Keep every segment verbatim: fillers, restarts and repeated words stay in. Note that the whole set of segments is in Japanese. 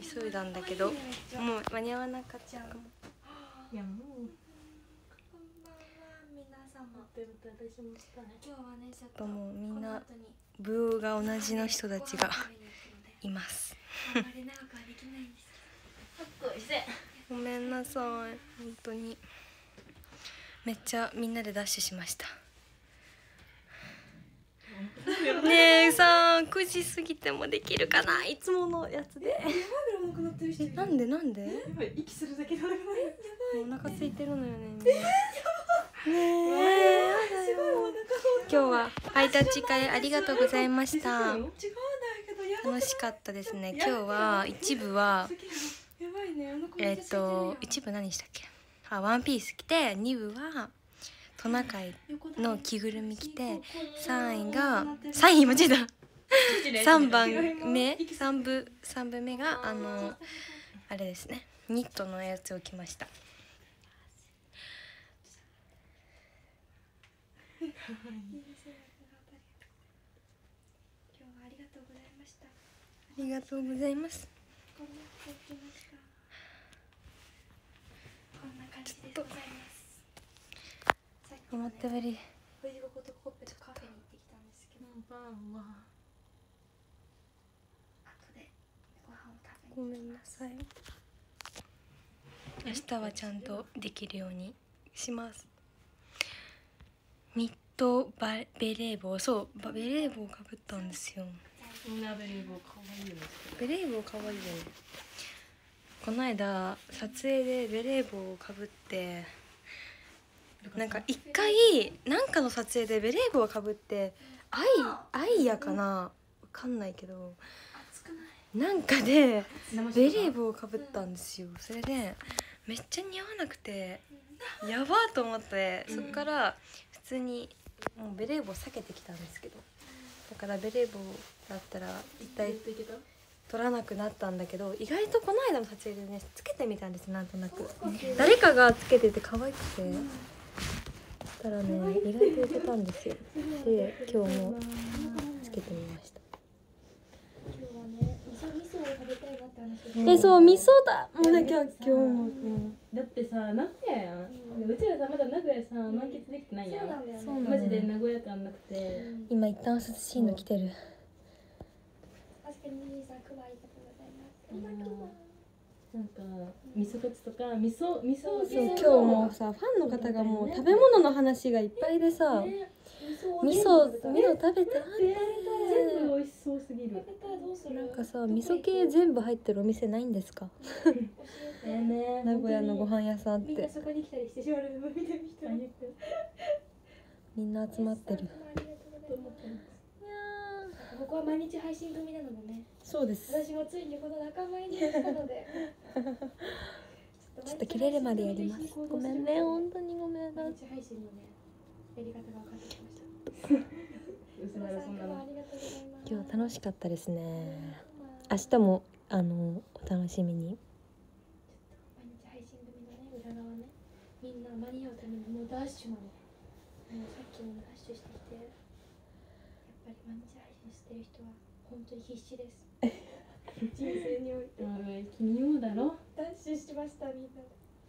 急いだんだけどもう間に合わなかったかも。 いやもうこんばんは皆様。 今日はねちょっともうみんな部が同じの人たちがいます。 あんまり長くはできないんですごめんなさい、本当にめっちゃみんなでダッシュしました。ねえさあくじ過ぎてもできるかな、いつものやつで。えなんでなんで？ 息するだけでお腹お腹空いてるのよね。みんなねえ今日はハイタッチ会ありがとうございました。楽しかったですね。今日は一部はえっと一部何したっけ、あワンピース着て、二部はトナカイの着ぐるみ着て、三位が三位間違えた三番目三部三部目があのあれですね、ニットのやつを着ました。 今日はありがとうございました。 ありがとうございます。 こんな感じました。こんな感じでございます。さっき思ったより富士五湖とコッペとカフェに行ってきたんですけど、 パンは後でご飯を食べに。 ごめんなさい。明日はちゃんとできるようにします。ニットバベレー帽、そうバベレー帽かぶったんですよ。 みんなベレー帽可愛いよね。 ベレー帽かわいいよね。この間撮影でベレー帽をかぶって、なんか一回なんかの撮影でベレー帽をかぶってアイアイヤかなわかんないけど、 熱くない？ なんかでベレー帽をかぶったんですよ。それでめっちゃ似合わなくてやばーと思って、そっから普通にもうベレー帽避けてきたんですけど、だからベレー帽だったら一体取らなくなったんだけど、意外とこの間の撮影でねつけてみたんです。なんとなく誰かがつけてて可愛くて、たらね意外といけたんですよ。で今日もつけてみました。 今日はね、味噌味噌を食べたいなって話え、そう味噌だ。もうだけは今日も。 だってさ、名古屋やん。うちらさまだ名古屋さ満喫できてないやん。 そうなんだよね。 マジで名古屋感なくて。 今一旦涼しいの来てる。 確かにミリーさん、クマありがとうございます。ありがとうございます。 なんか味噌カツとか味噌味噌そう今日もさファンの方がもう食べ物の話がいっぱいでさ、味噌味噌食べたって全部美味しそうすぎる。 なんかさ味噌系全部入ってるお店ないんですか？名古屋のご飯屋さんってみんなそこに来たりしてしまうの見てる人にみんな集まってる。 ここは毎日配信組なのでね。 そうです。 私もついにこの仲間入りしたのでちょっと切れるまでやります。ごめんね、本当にごめんな。 毎日配信のねやり方が分かってきました。 今日楽しかったですね。明日もあのお楽しみに。 毎日配信組のね裏側ね、みんな間に合うためにもうダッシュなの。もうさっきもダッシュしてきて、やっぱり毎日配信してる人は本当に必死です。人生において。 君もだろ。 ダッシュしましたみんなで。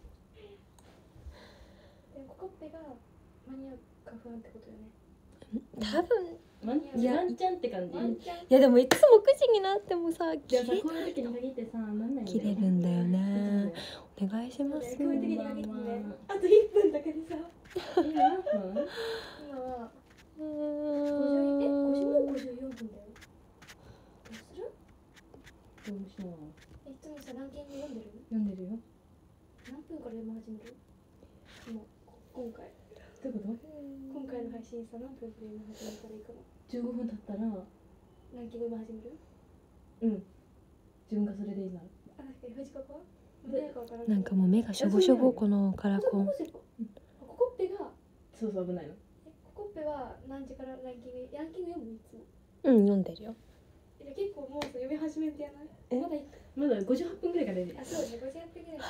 でもコッペが間に合うか不安ってことよね。 多分ワンチャンって感じ。 いやでもいつもくじになってもさ切れこういう時に限ってさなんない切れるんだよね。お願いします。 こういう時に限ってね。あといっぷんだけでさ。 今何分？ 今はうーんえごじゅう、ごじゅうよんぷんだよ。どうする？ どうしよう。 えいつもさランキング読んでる？ 読んでるよ。 何分から読み始める？もう今回。 どういうこと？ 今回の配信さ何分から読み始めたらいいかな。 じゅうごふん経ったらランキング読み始める？ うん。自分がそれでいいな。 あ、確かに藤子は？ なんかもう目がしょぼしょぼこのカラコン。 ココッペがそうそう危ないの。 ココッペは何時からランキングランキング読むいつも？ うん読んでるよ。 いや結構もう読み始めてやない？ えまだいまだごじゅうはっぷんぐらいから出る。 あ、そうね、ごじゅうはっぷんぐらいから。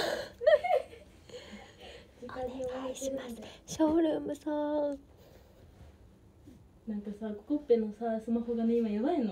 お願いします。ショールームさん。 なんかさココッペのさスマホがね今やばいの。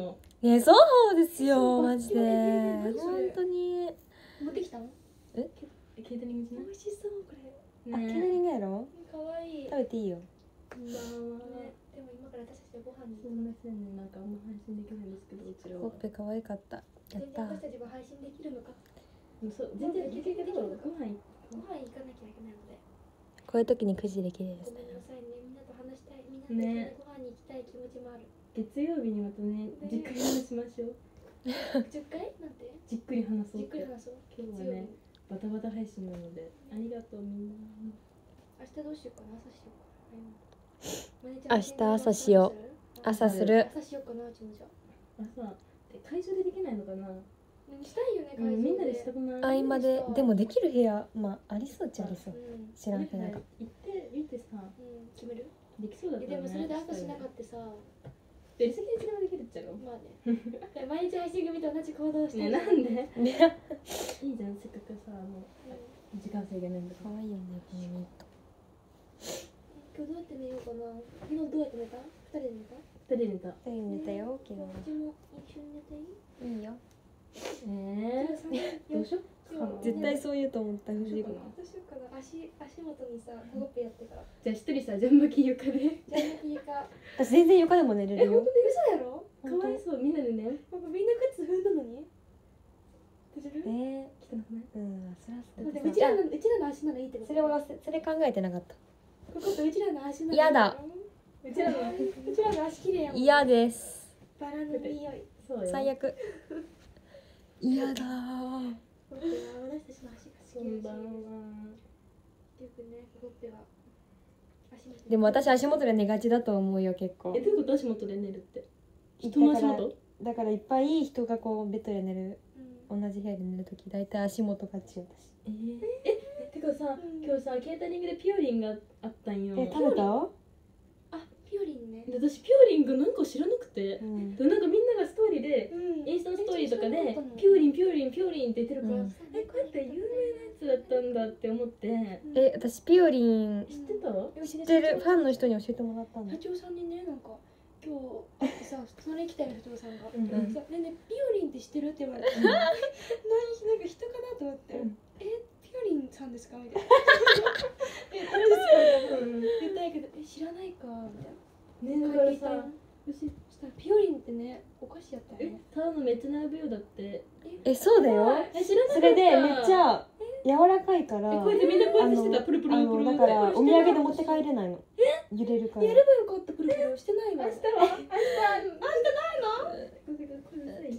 ね、そうですよマジで何それ本当に。 持ってきたの？ ケータリングじゃない？ 美味しそうこれ。 あ、ケータリングやろ。 可愛い。 食べていいよ。 こんばんは。 ね、でも今から私たちご飯にすみませんね、なんかあんま配信できないんですけど、うちらはほっ。ぺ可愛かった。や全った然私たちが配信できるのか。 そう、全然できるけど、ご飯ご飯行かなきゃいけないので。 こういう時にくじできるですごめんね。 なさいね、みんなと話したい、みんなとご飯に行きたい気持ちもある。 月曜日にまたね、じっくり話しましょう。 じゅっかいなんて？ じっくり話そうじっくり話そう。 今日はね、バタバタ配信なので、ありがとうみんな。 明日どうしようかな、朝しようかな。 明日朝しよう。朝する。 朝しようかな、うちもじゃあ。 朝、え会場でできないのかな？ したいよね、 うん、みんなでしたくない？ 合間ででもできる部屋まあありそうっちゃありそう。 うん、 知らんけど。 行って言ってさ、 うん、決める？ できそうだったらね。 えでもそれで朝しなかったさ、 やりすぎでいつでもできるっちゃろ。 まあね。毎日配信組と同じ行動してね、 る。 なんで？ ね。 いいじゃん、せっかくさ、あの時間制限ないんだから。 可愛いよねこのニット。 今日どうやって寝ようかな。昨日どうやって寝た？二人で寝た？ 二人で寝た。 二人寝たよ昨うちも一緒に寝ていい？ 日。いいよ。 えー、どうしよう。 絶対そう言うと思った藤井君。 どうしようかな。足足元にさ、ほっぺやってから。 じゃあ一人さ、ジャンバキ床で。 じゃあいいか。 私全然床でも寝れるよ。 嘘やろ？ かわいそう、みんなでね。 なんかみんな靴踏んだのに？大丈夫？ え汚くない？ ー、うんそれはだってそううちらのうちらの足ならいいってこと。 それはそれ考えてなかった。 ここってうちらの足ならいい。 嫌だ。 うちらのうちらの足綺麗やもん。 嫌です。 バラの匂い。 そうよ。 最悪。嫌だー。 ほっぺは私たちの足が好きだし。 こんばんは。 よくね、ほっぺは足元。 でも私足元で寝がちだと思うよ結構え、。どういうこと足元で寝るって？人の足元？ だからいっぱい人がこうベッドで寝るうん。 同じ部屋で寝るとき大体足元がち私。 えー、え、てかさ、今日さ、ケータリングでピオリンがあったんよ。 え食べた？ あ、ピオリンね。 で私ピオリンがなんか知らなくて、 うん。 でなんかみんながストーリーで、 うん。 インスタのストーリーとかでピピオリンピオリンピオリンって言ってるから、 うんえこれって有名なやつだったんだって思って。 え私ピオリン知ってた？ 知ってるファンの人に教えてもらったんだ社。長さんにね、なんか今日会ってさ、隣に来たよ社長さんが。 うんうんさねねピオリンって知ってるって言われて、何なんか人かなと思って、 うんえピオリンさんですかみたいな。え誰ですかみたいな言ったんやけど、え知らないかみたいな。 ねだからさ、 そしたらピオリンってねお菓子やったよえね。 ただのめっちゃ並ぶよだって。 えそうだよ。 え知らなかった。 それでめっちゃ柔らかいから。 えこうやってみんなこうやってしてた、 あのプルプルプルあのだからお土産で持って帰れないの。揺れるから。 やればよかったプルプルしてないわ。 明日は明日明日ないの？ごめんごめんこれなさいね。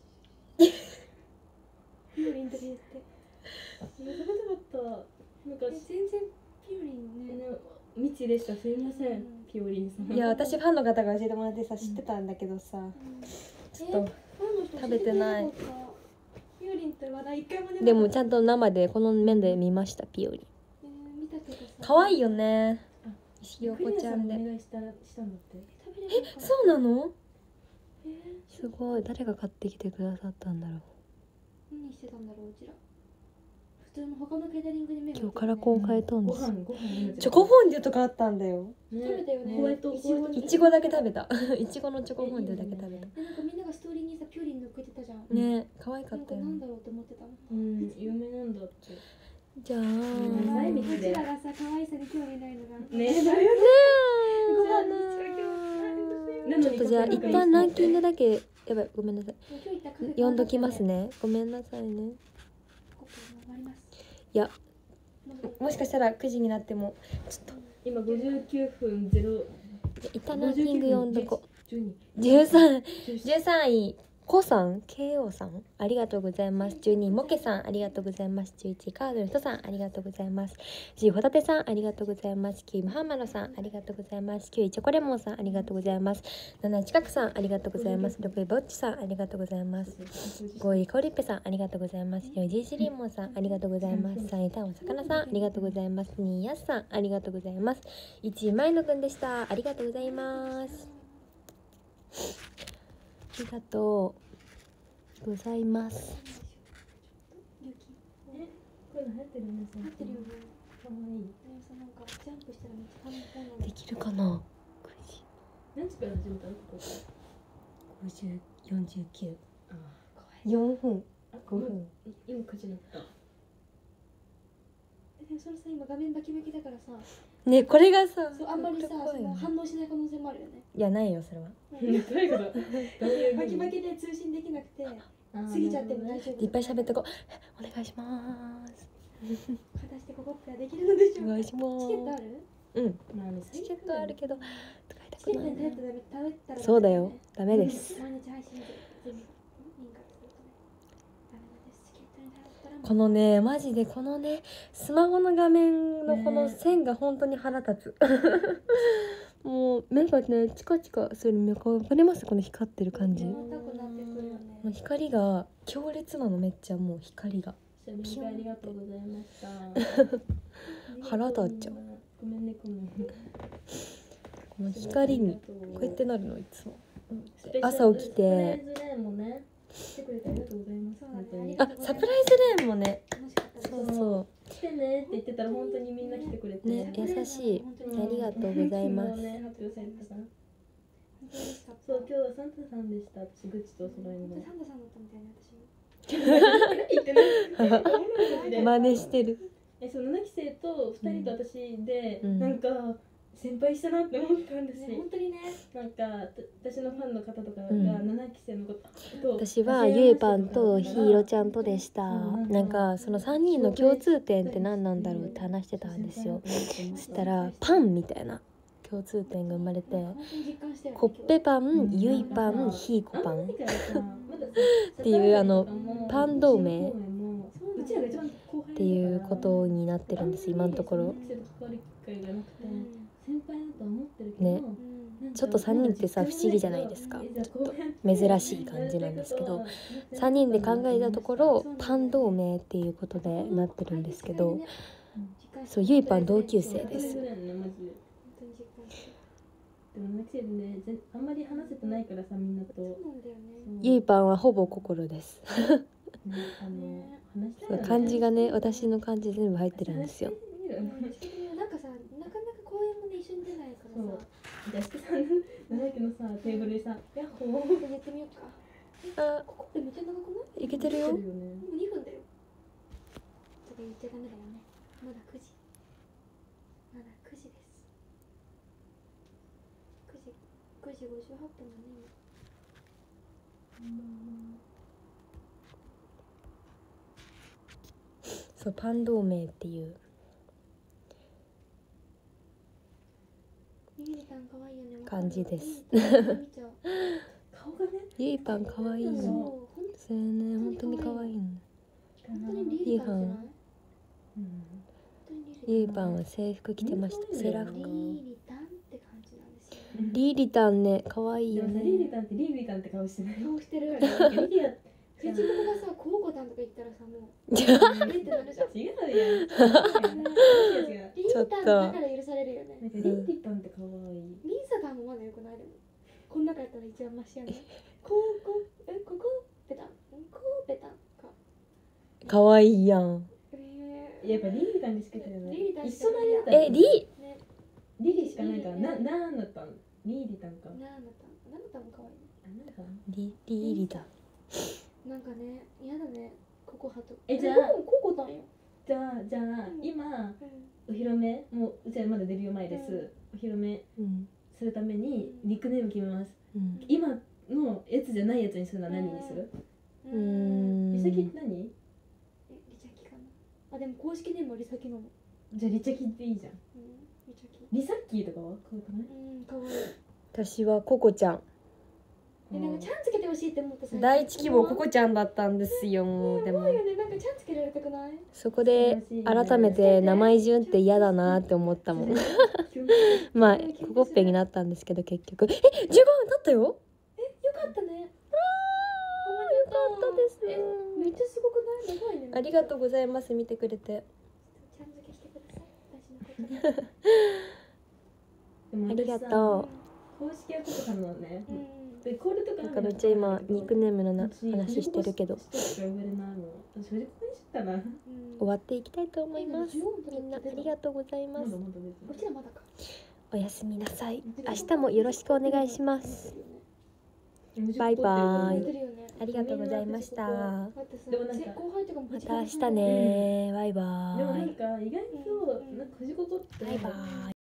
ピオリンとか言って。 食べたかった。なんかえ全然ピオリンね。 ね未知でした。すいません、ピオリンさん。 いや私ファンの方が教えてもらってさ知ってたんだけどさ、ちょっと食べてない。 ピオリンって話題一回も出なかった。 でもちゃんと生でこの面で見ましたピオリン。 えー見たけどさ。 可愛いよね。 あ石よこちゃんで。 お願いしたしたんだって。 食べれるのかな。 そうなの？ えーすごい誰が買ってきてくださったんだろう。 何してたんだろううちら。普通の他のケータリングに目が今日カラコン変えたんですよ。 ご飯ご飯チョコフォンデュとかあったんだよ。 ね食べたよねホワイトいちごホワイトいちごだけ食べた。いちごのチョコフォンデュだけ食べた。 でなんかみんながストーリーにさピオリン乗っけてたじゃん。 ね可愛かなんったよね。 かなんだろうって思ってたの。 うん有名なんだって。 じゃあ。 んなさいう道でちらがさ可愛さに興味ないのが。 ねだよねなのにちょっとじゃあ一旦ランキングだけやばいごめんなさい今日行ったカフェ読んどきます。ねごめんなさいね。 ここ終わります。 いやもうもしかしたらくじになってもちょっ今ごじゅうきゅうふんゼロ。 と一旦ランキング読んどこじゅうに。 じゅうさん じゅうさんいコさん ケーオー さんありがとうございます。じゅうにいモケさんありがとうございます。じゅういちいカードの人さんありがとうございます。じゅういちいホタテさんありがとうございます。きゅういムハンマロさんありがとうございます。きゅういチョコレモンさんありがとうございます。なない近くさんありがとうございます。ろくいぼっちさんありがとうございます。ごいコリッペさんありがとうございます。よんいジーシリンモンさんありがとうございます。さんいタンお魚さんありがとうございます。にいヤスさんありがとうございます。いちい前野くんでした。ありがとうございます。ありがとうございます。 勇気えこういうの流行ってるね。 合ってるよね。 かわいい。 でもさなんかジャンプしたらめっちゃ簡単なの。 できるかな。 何時から始めたのここ？ ごじゅうよんじゅうきゅう、 あ怖い。 よんふん、 あごふん。 今くじになった。 でもそのさ今画面バキバキだからさ、 ね、これがさ、 そうあんまりさこれ怖いよねその反応しない可能性もあるよね。 いや、ないよそれは。 どういうこと？ バキバキで通信できなくて過ぎちゃっても大丈夫。 いっぱい喋ってこう。お願いします。 果たしてここってできるのでしょうか。 お願いします。 チケットある？ うん。 まあね、 チケットあるけど使いたチケットくないね。 に頼ってダメ頼ったらそうだよ。ダメです。 毎日配信で全部認可するとねダメなんです。チケットに頼ったらこのね、マジでこのね、スマホの画面のこの線が本当に腹立つ。もう目がね、チカチカするのわかります？この光ってる感じ。も重たくなってくるよね。 う光が強烈なの、めっちゃもう光が。 シャミンありがとうございました。 腹立っちゃう。 ごめんね、ごめんね。 この光にこうやってなるのいつも。 スペシャル朝起きてスプライズレーンもね、来てくれてありがとうございます。 そうだね本当に。 あ、サプライズレーンもね。 楽しかったです。 そうそ来てねって言ってたら本当にみんな来てくれて。 う。ね、優しい。ありがとうございます。 昨日ね、発表されてたから。 本当に嬉しかった。 そう、今日はサンタさんでした。私、グッチとお揃いの。 サンタさんだったみたいな私も。 言ってない。 真似してる。 え、そのななき生とふたりと私で、 うんなんか先輩したなって思ったんですねよ。 本当にね。 なんか私のファンの方とかがうんななき生のことと、 私はゆいぱんとひいろちゃんとでした。なんかそのさんにんの共通点って何なんだろうって話してたんですよ。そしたらパンみたいな共通点が生まれて、 本当に実感したよね。 コッペパン、ゆいパン、ひいこパン。 っていうあのパン同盟うちらが一番後輩っていうことになってるんです今のところ。 先輩だと思ってるけど、 ねちょっとさんにんってさ不思議じゃないですか。ちょっと珍しい感じなんですけど、さんにんで考えたところパン同盟っていうことでなってるんですけど、そうゆいぱん同級生です。 本当に実感した。 でもななき生でね、ぜあんまり話せてないからさ、みんなと。 そうなんだよね。 ゆいぱんはほぼ心です。 ね、あの話したいよね。 漢字がね、私の漢字全部入ってるんですよ。 なんかさ、なかなか公演もね一緒に出ないからそうさ。 じゃあ、しきさんのななきのさ、テーブルでさ、ヤッホーやってみようか。 あ、 ここってめっちゃ長くない？ いけてるよ。 ね。 もうにふんだよ。とか言っちゃダメだよね。まだくじ。まだくじです。くじ、くじごじゅうはっぷんだねそうパン同盟っていう。 今。ゆりたん可愛いよね。 感じです。 見ちゃう。 顔がね、 ゆいぱん可愛いそうの。 ほんそれね、本当に可愛いの。 本当にリリカンじゃない？ うん。 本当にリリカン。 ゆいぱんは制服着てました。セーラー服。 リリタンって感じなんですよ。 リリタンね、可愛いよでもさ、リリね。 タンってリリタンって顔してない。 顔してる。 リリア藤子がさ、コウコタンとか言ったらさ、もうえってなるじゃん。 違うやん。違う。 リリタンだから許されるよね。 なんかリリタンって可愛い。 ミンサタンもまだよくないでも。この中やったら一番マシやね。こうこうえここペタンこうペタンか。 可愛いやん。 えやっぱリリタンにしか出ない。 リリタン一緒のリリタン。 え、リー、ね、 リリしかないから、な、なんだったん。リリタンか。 ナーナタン、ナーナタンも可愛いね。 あ、なんか。 リリリタン。 なんかね、嫌だね。ココハと。 えじゃあコココタンよ。 じゃあ、じゃあ、今、 うんお披露目、もう、うちらまだデビュー前です。お披露目うん。 するために、ニックネーム決めます。 うん。 今のやつじゃないやつにするのは何にする。 うーん。 リサキって何。 えリチャキかな。あでも公式ネームはリサキなの。 じゃあ、リチャキっていいじゃん。 うんリチャキ。 リサッキーとかは。可愛くない。 うん可愛い。 私はココちゃん。 えなんかちゃんつけてほしいって思った最初。 第一希望ココちゃんだったんですよ。でも可愛いよね。なんかちゃんつけられたくない？ そこで改めて名前順って嫌だなって思ったもん。まあココッペになったんですけど結局えじゅうごふん経ったよ。 よかったね。 あーよかったですえめっちゃすごくない？長いね。 ありがとうございます見てくれて。 ちゃん付けしてください。大事なこと。 でもありが私さと公式はココさんなのね。 うん。 で、コールとかう。なんかめっちゃ今ニックネームのな話してるけど私、呼べるなの。私、藤子にしようかな。 うん終わっていきたいと思います。 えでもじゅうごふんみんなありがとうございますまだ。まだ別にうちらまだか。 おやすみなさい。明日もよろしくお願いします。 バイバイ出てるよね。 ありがとうございましたまだってさ、 でもなんか後輩とかもた明日ねバイバでもなイんか意外となんか藤子ってバイバイ